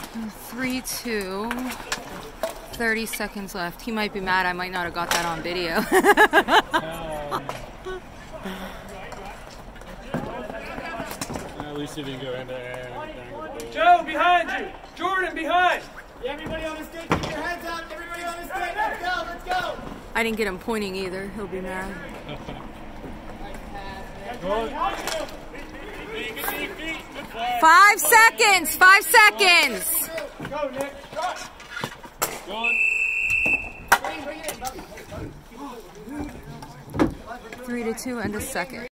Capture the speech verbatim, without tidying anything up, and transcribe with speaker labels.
Speaker 1: Three, two. thirty seconds left. He might be mad. I might not have got that on video.
Speaker 2: At least if you can go in there.
Speaker 3: Joe, behind you. Jordan, behind.
Speaker 4: Everybody on the stage, keep your hands up. Everybody on the stage, let's go, let's go.
Speaker 1: I didn't get him pointing either. He'll be mad. Five seconds. Five seconds.
Speaker 3: Go, Nick.
Speaker 2: Go.
Speaker 1: Three to two and a second.